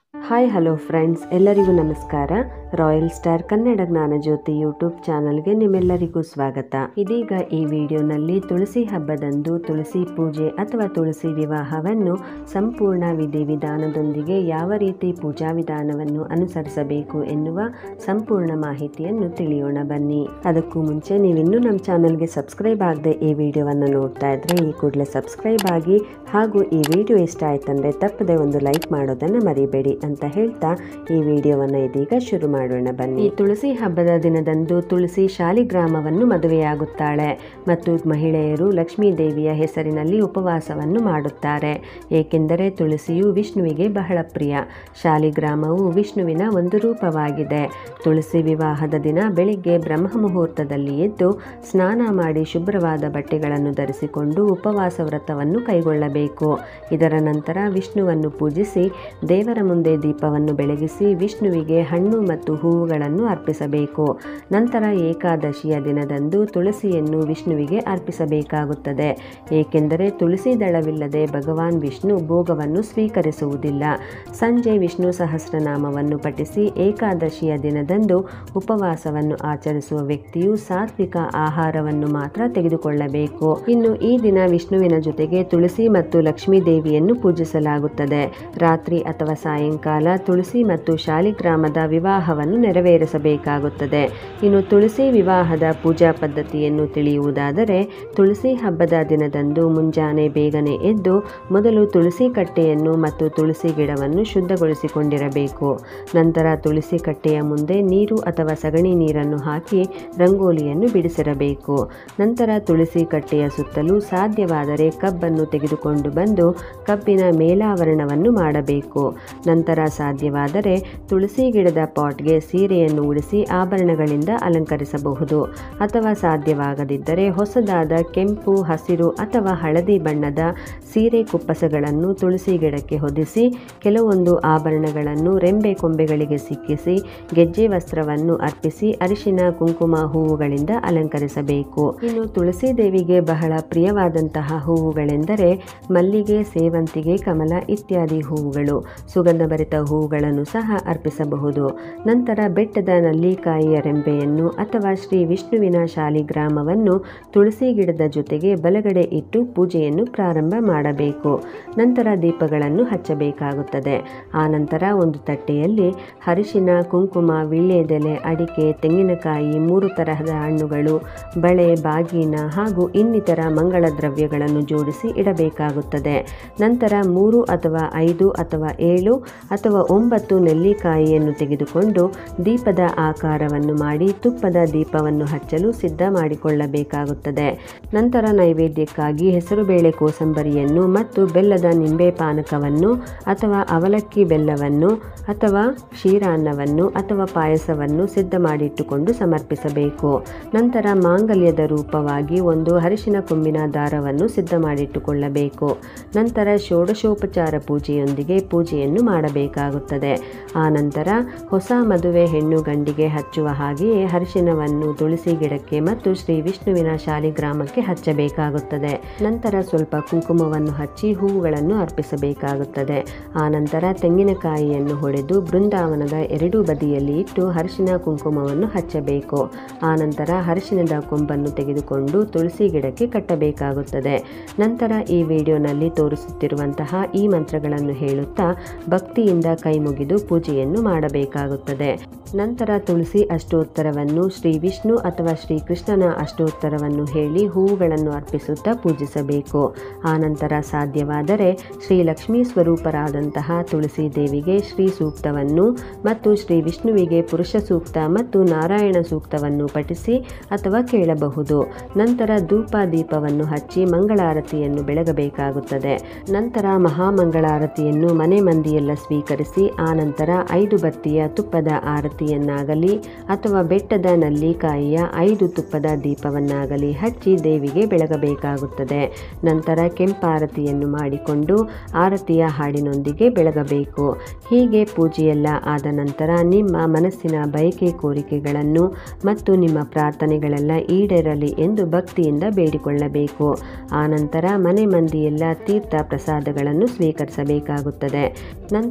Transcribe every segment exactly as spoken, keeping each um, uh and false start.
Hi hello friends, ಎಲ್ಲರಿಗೂ ನಮಸ್ಕಾರ. Royal star Kannada Jnanajyoti YouTube ಚಾನಲ್ಗೆ ನಿಮ್ಮೆಲ್ಲರಿಗೂ ಸ್ವಾಗತ. ಇದೀಗ ಈ ವಿಡಿಯೋನಲ್ಲಿ ತುಳಸಿ ಹಬ್ಬದಂದು ತುಳಸಿ ಪೂಜೆ ಅಥವಾ ತುಳಸಿ ವಿವಾಹವನ್ನು ಸಂಪೂರ್ಣ ವಿಧಿವಿಧಾನದೊಂದಿಗೆ ಯಾವ ರೀತಿ ಪೂಜಾ ವಿಧಾನವನ್ನು ಅನುಸರಿಸಬೇಕು ಎನ್ನುವ ಸಂಪೂರ್ಣ ಮಾಹಿತಿಯನ್ನು ತಿಳಿಯೋಣ ಬನ್ನಿ. ಅದಕ್ಕೂ ಮುಂಚೆ ನೀವಿನ್ನೂ ನಮ್ಮ ಚಾನಲ್ಗೆ ಸಬ್ಸ್ಕ್ರೈಬ್ ಆಗದೆ ಈ ವಿಡಿಯೋವನ್ನು ನೋಡ್ತಾ ಇದ್ರೆ ಈ ಕೂಡಲೇ ಸಬ್ಸ್ಕ್ರೈಬ್ ಆಗಿ, ಹಾಗೂ ಈ ವಿಡಿಯೋ ಇಷ್ಟ ಆಯ್ತಂದ್ರೆ ತಪ್ಪದೆ ಒಂದು ಲೈಕ್ ಮಾಡೋದನ್ನು ಮರಿಬೇಡಿ ಅಂತ ಹೇಳ್ತಾ ಈ ವಿಡಿಯೋವನ್ನು ಇದೀಗ ಶುರು ಮಾಡೋಣ ಬನ್ನಿ. ಈ ತುಳಸಿ ಹಬ್ಬದ ದಿನದಂದು ತುಳಸಿ ಶಾಲಿಗ್ರಾಮವನ್ನು ಮದುವೆಯಾಗುತ್ತಾಳೆ ಮತ್ತು ಮಹಿಳೆಯರು ಲಕ್ಷ್ಮೀ ದೇವಿಯ ಹೆಸರಿನಲ್ಲಿ ಉಪವಾಸವನ್ನು ಮಾಡುತ್ತಾರೆ. ಏಕೆಂದರೆ ತುಳಸಿಯು ವಿಷ್ಣುವಿಗೆ ಬಹಳ ಪ್ರಿಯ. ಶಾಲಿಗ್ರಾಮವು ವಿಷ್ಣುವಿನ ಒಂದು ರೂಪವಾಗಿದೆ. ತುಳಸಿ ವಿವಾಹದ ದಿನ ಬೆಳಿಗ್ಗೆ ಬ್ರಹ್ಮ ಮುಹೂರ್ತದಲ್ಲಿ ಎದ್ದು ಸ್ನಾನ ಮಾಡಿ ಶುಭ್ರವಾದ ಬಟ್ಟೆಗಳನ್ನು ಧರಿಸಿಕೊಂಡು ಉಪವಾಸ ವ್ರತವನ್ನು ಕೈಗೊಳ್ಳಬೇಕು. ಇದರ ನಂತರ ವಿಷ್ಣುವನ್ನು ಪೂಜಿಸಿ ದೇವರ ಮುಂದೆ ದೀಪವನ್ನು ಬೆಳಗಿಸಿ ವಿಷ್ಣುವಿಗೆ ಹಣ್ಣು ಮತ್ತು ಹೂವುಗಳನ್ನು ಅರ್ಪಿಸಬೇಕು. ನಂತರ ಏಕಾದಶಿಯ ದಿನದಂದು ತುಳಸಿಯನ್ನು ವಿಷ್ಣುವಿಗೆ ಅರ್ಪಿಸಬೇಕಾಗುತ್ತದೆ. ಏಕೆಂದರೆ ತುಳಸಿ ದಳವಿಲ್ಲದೆ ಭಗವಾನ್ ವಿಷ್ಣು ಭೋಗವನ್ನು ಸ್ವೀಕರಿಸುವುದಿಲ್ಲ. ಸಂಜೆ ವಿಷ್ಣು ಸಹಸ್ರನಾಮವನ್ನು ಪಠಿಸಿ ಏಕಾದಶಿಯ ದಿನದಂದು ಉಪವಾಸವನ್ನು ಆಚರಿಸುವ ವ್ಯಕ್ತಿಯು ಸಾತ್ವಿಕ ಆಹಾರವನ್ನು ಮಾತ್ರ ತೆಗೆದುಕೊಳ್ಳಬೇಕು. ಇನ್ನು ಈ ದಿನ ವಿಷ್ಣುವಿನ ಜೊತೆಗೆ ತುಳಸಿ ಮತ್ತು ಲಕ್ಷ್ಮೀ ದೇವಿಯನ್ನು ಪೂಜಿಸಲಾಗುತ್ತದೆ. ರಾತ್ರಿ ಅಥವಾ ಸಾಯಂಕಾಲ ತುಳಸಿ ಮತ್ತು ಶಾಲಿಗ್ರಾಮದ ವಿವಾಹವನ್ನು ನೆರವೇರಿಸಬೇಕಾಗುತ್ತದೆ. ಇನ್ನು ತುಳಸಿ ವಿವಾಹದ ಪೂಜಾ ಪದ್ಧತಿಯನ್ನು ತಿಳಿಯುವುದಾದರೆ, ತುಳಸಿ ಹಬ್ಬದ ದಿನದಂದು ಮುಂಜಾನೆ ಬೇಗನೆ ಎದ್ದು ಮೊದಲು ತುಳಸಿ ಕಟ್ಟೆಯನ್ನು ಮತ್ತು ತುಳಸಿ ಗಿಡವನ್ನು ಶುದ್ಧಗೊಳಿಸಿಕೊಂಡಿರಬೇಕು. ನಂತರ ತುಳಸಿ ಕಟ್ಟೆಯ ಮುಂದೆ ನೀರು ಅಥವಾ ಸಗಣಿ ನೀರನ್ನು ಹಾಕಿ ರಂಗೋಲಿಯನ್ನು ಬಿಡಿಸಿರಬೇಕು. ನಂತರ ತುಳಸಿ ಕಟ್ಟೆಯ ಸುತ್ತಲೂ ಸಾಧ್ಯವಾದರೆ ಕಬ್ಬನ್ನು ತೆಗೆದುಕೊಂಡು ಬಂದು ಕಬ್ಬಿನ ಮೇಲಾವರಣವನ್ನು ಮಾಡಬೇಕು. ನಂತರ ಸಾಧ್ಯವಾದರೆ ತುಳಸಿ ಗಿಡದ ಪಾಟ್ಗೆ ಸೀರೆಯನ್ನು ಉಡಿಸಿ ಆಭರಣಗಳಿಂದ ಅಲಂಕರಿಸಬಹುದು. ಅಥವಾ ಸಾಧ್ಯವಾಗದಿದ್ದರೆ ಹೊಸದಾದ ಕೆಂಪು, ಹಸಿರು ಅಥವಾ ಹಳದಿ ಬಣ್ಣದ ಸೀರೆ ಕುಪ್ಪಸಗಳನ್ನು ತುಳಸಿ ಗಿಡಕ್ಕೆ ಹೊದಿಸಿ ಕೆಲವೊಂದು ಆಭರಣಗಳನ್ನು ರೆಂಬೆ ಕೊಂಬೆಗಳಿಗೆ ಸಿಕ್ಕಿಸಿ ಗೆಜ್ಜೆ ವಸ್ತ್ರವನ್ನು ಅರ್ಪಿಸಿ ಅರಿಶಿನ, ಕುಂಕುಮ, ಹೂವುಗಳಿಂದ ಅಲಂಕರಿಸಬೇಕು. ಇನ್ನು ತುಳಸಿ ದೇವಿಗೆ ಬಹಳ ಪ್ರಿಯವಾದಂತಹ ಹೂವುಗಳೆಂದರೆ ಮಲ್ಲಿಗೆ, ಸೇವಂತಿಗೆ, ಕಮಲ ಇತ್ಯಾದಿ ಹೂವುಗಳು. ಸುಗಂಧಭರಿತ ಹೂವುಗಳನ್ನು ಸಹ ಅರ್ಪಿಸಬಹುದು. ನಂತರ ಬೆಟ್ಟದ ನಲ್ಲಿಕಾಯಿಯ ರೆಂಬೆಯನ್ನು ಅಥವಾ ಶ್ರೀ ವಿಷ್ಣುವಿನ ಶಾಲಿಗ್ರಾಮವನ್ನು ತುಳಸಿ ಗಿಡದ ಜೊತೆಗೆ ಬಲಗಡೆ ಇಟ್ಟು ಪೂಜೆಯನ್ನು ಪ್ರಾರಂಭ ಮಾಡಬೇಕು. ನಂತರ ದೀಪಗಳನ್ನು ಹಚ್ಚಬೇಕಾಗುತ್ತದೆ. ಆ ನಂತರ ಒಂದು ತಟ್ಟೆಯಲ್ಲಿ ಅರಿಶಿನ, ಕುಂಕುಮ, ವೀಳ್ಯದೆಲೆ, ಅಡಿಕೆ, ತೆಂಗಿನಕಾಯಿ, ಮೂರು ತರಹದ ಹಣ್ಣುಗಳು, ಬಳೆ, ಬಾಗಿನ ಹಾಗೂ ಇನ್ನಿತರ ಮಂಗಳ ದ್ರವ್ಯಗಳನ್ನು ಜೋಡಿಸಿ ಇಡಬೇಕಾಗುತ್ತದೆ. ನಂತರ ಮೂರು ಅಥವಾ ಐದು ಅಥವಾ ಏಳು ಅಥವಾ ಒಂಬತ್ತು ನೆಲ್ಲಿಕಾಯಿಯನ್ನು ತೆಗೆದುಕೊಂಡು ದೀಪದ ಆಕಾರವನ್ನು ಮಾಡಿ ತುಪ್ಪದ ದೀಪವನ್ನು ಹಚ್ಚಲು ಸಿದ್ಧ ಮಾಡಿಕೊಳ್ಳಬೇಕಾಗುತ್ತದೆ. ನಂತರ ನೈವೇದ್ಯಕ್ಕಾಗಿ ಹೆಸರುಬೇಳೆ ಕೋಸಂಬರಿಯನ್ನು ಮತ್ತು ಬೆಲ್ಲದ ನಿಂಬೆ ಪಾನಕವನ್ನು ಅಥವಾ ಅವಲಕ್ಕಿ ಬೆಲ್ಲವನ್ನು ಅಥವಾ ಕ್ಷೀರಾನ್ನವನ್ನು ಅಥವಾ ಪಾಯಸವನ್ನು ಸಿದ್ಧ ಮಾಡಿಟ್ಟುಕೊಂಡು ಸಮರ್ಪಿಸಬೇಕು. ನಂತರ ಮಾಂಗಲ್ಯದ ರೂಪವಾಗಿ ಒಂದು ಅರಿಶಿನ ಕೊಂಬಿನ ದಾರವನ್ನು ಸಿದ್ಧ ಮಾಡಿಟ್ಟುಕೊಳ್ಳಬೇಕು. ನಂತರ ಷೋಡಶೋಪಚಾರ ಪೂಜೆಯೊಂದಿಗೆ ಪೂಜೆಯನ್ನು ಮಾಡಬೇಕಾಗುತ್ತದೆ. ಆ ನಂತರ ಹೊಸ ಮದುವೆ ಹೆಣ್ಣು ಗಂಡಿಗೆ ಹಚ್ಚುವ ಹಾಗೆಯೇ ಅರಿಶಿನವನ್ನು ತುಳಸಿ ಗಿಡಕ್ಕೆ ಮತ್ತು ಶ್ರೀ ವಿಷ್ಣುವಿನ ಶಾಲಿಗ್ರಾಮಕ್ಕೆ ಹಚ್ಚಬೇಕಾಗುತ್ತದೆ. ನಂತರ ಸ್ವಲ್ಪ ಕುಂಕುಮವನ್ನು ಹಚ್ಚಿ ಹೂವುಗಳನ್ನು ಅರ್ಪಿಸಬೇಕಾಗುತ್ತದೆ. ಆ ನಂತರ ತೆಂಗಿನಕಾಯಿಯನ್ನು ಹೊಡೆದು ಬೃಂದಾವನದ ಎರಡೂ ಬದಿಯಲ್ಲಿ ಇಟ್ಟು ಅರಿಶಿನ ಕುಂಕುಮವನ್ನು ಹಚ್ಚಬೇಕು. ಆ ನಂತರ ಅರಿಶಿನದ ಕೊಂಬನ್ನು ತೆಗೆದುಕೊಂಡು ತುಳಸಿ ಗಿಡಕ್ಕೆ ಕಟ್ಟಬೇಕಾಗುತ್ತದೆ. ನಂತರ ಈ ವಿಡಿಯೋನಲ್ಲಿ ತೋರಿಸುತ್ತಿರುವಂತಹ ಈ ಮಂತ್ರಗಳನ್ನು ಹೇಳುತ್ತಾ ಭಕ್ತಿಯಿಂದ ಕೈ ಮುಗಿದು ಪೂಜೆಯನ್ನು ಮಾಡಬೇಕಾಗುತ್ತದೆ. ನಂತರ ತುಳಸಿ ಅಷ್ಟೋತ್ತರವನ್ನು, ಶ್ರೀ ವಿಷ್ಣು ಅಥವಾ ಶ್ರೀ ಕೃಷ್ಣನ ಅಷ್ಟೋತ್ತರವನ್ನು ಹೇಳಿ ಹೂವುಗಳನ್ನು ಅರ್ಪಿಸುತ್ತಾ ಪೂಜಿಸಬೇಕು. ಆ ನಂತರ ಸಾಧ್ಯವಾದರೆ ಶ್ರೀ ಲಕ್ಷ್ಮೀ ಸ್ವರೂಪರಾದಂತಹ ತುಳಸಿ ದೇವಿಗೆ ಶ್ರೀ ಸೂಕ್ತವನ್ನು ಮತ್ತು ಶ್ರೀ ವಿಷ್ಣುವಿಗೆ ಪುರುಷ ಸೂಕ್ತ ಮತ್ತು ನಾರಾಯಣ ಸೂಕ್ತವನ್ನು ಪಠಿಸಿ ಅಥವಾ ಕೇಳಬಹುದು. ನಂತರ ಧೂಪ ದೀಪವನ್ನು ಹಚ್ಚಿ ಮಂಗಳಾರತಿಯನ್ನು ಬೆಳಗಬೇಕಾಗುತ್ತದೆ. ನಂತರ ಮಹಾಮಂಗಳಾರತಿಯನ್ನು ಮನೆ ಮಂದಿಯೆಲ್ಲ ಸ್ವೀಕರಿಸಿ ಆ ನಂತರ ಐದು ಬತ್ತಿಯ ತುಪ್ಪದ ಆರತಿಯನ್ನಾಗಲಿ ಅಥವಾ ಬೆಟ್ಟದ ನಲ್ಲಿಕಾಯಿಯ ಐದು ತುಪ್ಪದ ದೀಪವನ್ನಾಗಲಿ ಹಚ್ಚಿ ದೇವಿಗೆ ಬೆಳಗಬೇಕಾಗುತ್ತದೆ. ನಂತರ ಕೆಂಪಾರತಿಯನ್ನು ಮಾಡಿಕೊಂಡು ಆರತಿಯ ಹಾಡಿನೊಂದಿಗೆ ಬೆಳಗಬೇಕು. ಹೀಗೆ ಪೂಜೆಯೆಲ್ಲ ಆದ ನಂತರ ನಿಮ್ಮ ಮನಸ್ಸಿನ ಬಯಕೆ ಕೋರಿಕೆಗಳನ್ನು ಮತ್ತು ನಿಮ್ಮ ಪ್ರಾರ್ಥನೆಗಳೆಲ್ಲ ಈಡೇರಲಿ ಎಂದು ಭಕ್ತಿಯಿಂದ ಬೇಡಿಕೊಳ್ಳಬೇಕು. ಆನಂತರ ಮನೆ ಮಂದಿಯೆಲ್ಲ ತೀರ್ಥ ಪ್ರಸಾದಗಳನ್ನು ಸ್ವೀಕರಿಸಬೇಕಾಗುತ್ತದೆ. ನಂತರ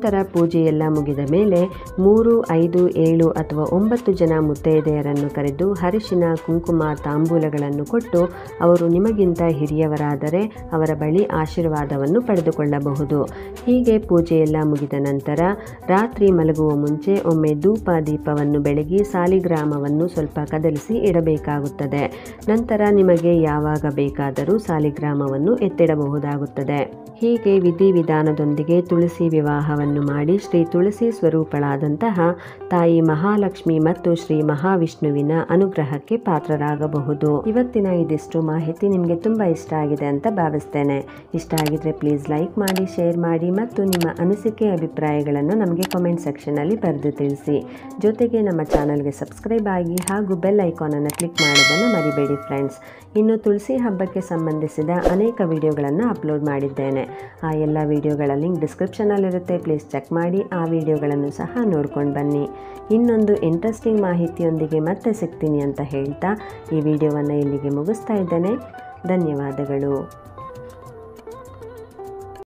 ನಂತರ ಪೂಜೆ ಎಲ್ಲ ಮುಗಿದ ಮೇಲೆ ಮೂರು ಐದು ಏಳು ಅಥವಾ ಒಂಬತ್ತು ಜನ ಮುತ್ತೈದೆಯರನ್ನು ಕರೆದು ಅರಿಶಿನ ಕುಂಕುಮ ತಾಂಬೂಲಗಳನ್ನು ಕೊಟ್ಟು ಅವರು ನಿಮಗಿಂತ ಹಿರಿಯವರಾದರೆ ಅವರ ಬಳಿ ಆಶೀರ್ವಾದವನ್ನು ಪಡೆದುಕೊಳ್ಳಬಹುದು. ಹೀಗೆ ಪೂಜೆ ಎಲ್ಲ ಮುಗಿದ ನಂತರ ರಾತ್ರಿ ಮಲಗುವ ಮುಂಚೆ ಒಮ್ಮೆ ಧೂಪ ದೀಪವನ್ನು ಬೆಳಗಿ ಸಾಲಿಗ್ರಾಮವನ್ನು ಸ್ವಲ್ಪ ಕದಲಿಸಿ ಇಡಬೇಕಾಗುತ್ತದೆ. ನಂತರ ನಿಮಗೆ ಯಾವಾಗ ಬೇಕಾದರೂ ಸಾಲಿಗ್ರಾಮವನ್ನು ಎತ್ತಿಡಬಹುದಾಗುತ್ತದೆ. ಹೀಗೆ ವಿಧಿವಿಧಾನದೊಂದಿಗೆ ತುಳಸಿ ವಿವಾಹವನ್ನು ಮಾಡಿ ಶ್ರೀ ತುಳಸಿ ಸ್ವರೂಪಳಾದಂತಹ ತಾಯಿ ಮಹಾಲಕ್ಷ್ಮಿ ಮತ್ತು ಶ್ರೀ ಮಹಾವಿಷ್ಣುವಿನ ಅನುಗ್ರಹಕ್ಕೆ ಪಾತ್ರರಾಗಬಹುದು. ಇವತ್ತಿನ ಇದಿಷ್ಟು ಮಾಹಿತಿ ನಿಮಗೆ ತುಂಬ ಇಷ್ಟ ಆಗಿದೆ ಅಂತ ಭಾವಿಸ್ತೇನೆ. ಇಷ್ಟ ಆಗಿದ್ರೆ ಪ್ಲೀಸ್ ಲೈಕ್ ಮಾಡಿ, ಶೇರ್ ಮಾಡಿ ಮತ್ತು ನಿಮ್ಮ ಅನಿಸಿಕೆ ಅಭಿಪ್ರಾಯಗಳನ್ನು ನಮಗೆ ಕಾಮೆಂಟ್ ಸೆಕ್ಷನಲ್ಲಿ ಬರೆದು ತಿಳಿಸಿ. ಜೊತೆಗೆ ನಮ್ಮ ಚಾನಲ್ಗೆ ಸಬ್ಸ್ಕ್ರೈಬ್ ಆಗಿ ಹಾಗೂ ಬೆಲ್ ಐಕಾನನ್ನು ಕ್ಲಿಕ್ ಮಾಡೋದನ್ನು ಮರಿಬೇಡಿ ಫ್ರೆಂಡ್ಸ್. ಇನ್ನು ತುಳಸಿ ಹಬ್ಬಕ್ಕೆ ಸಂಬಂಧಿಸಿದ ಅನೇಕ ವಿಡಿಯೋಗಳನ್ನು ಅಪ್ಲೋಡ್ ಮಾಡಿದ್ದೇನೆ. ಆ ಎಲ್ಲ ವಿಡಿಯೋಗಳ ಲಿಂಕ್ ಡಿಸ್ಕ್ರಿಪ್ಷನಲ್ಲಿರುತ್ತೆ, ಪ್ಲೀಸ್ ಚೆಕ್ ಮಾಡಿ. ಆ ವಿಡಿಯೋಗಳನ್ನು ಸಹ ನೋಡ್ಕೊಂಡು ಬನ್ನಿ. ಇನ್ನೊಂದು ಇಂಟ್ರೆಸ್ಟಿಂಗ್ ಮಾಹಿತಿಯೊಂದಿಗೆ ಮತ್ತೆ ಸಿಗ್ತೀನಿ ಅಂತ ಹೇಳ್ತಾ ಈ ವಿಡಿಯೋವನ್ನು ಇಲ್ಲಿಗೆ ಮುಗಿಸ್ತಾ ಇದ್ದೇನೆ. ಧನ್ಯವಾದಗಳು.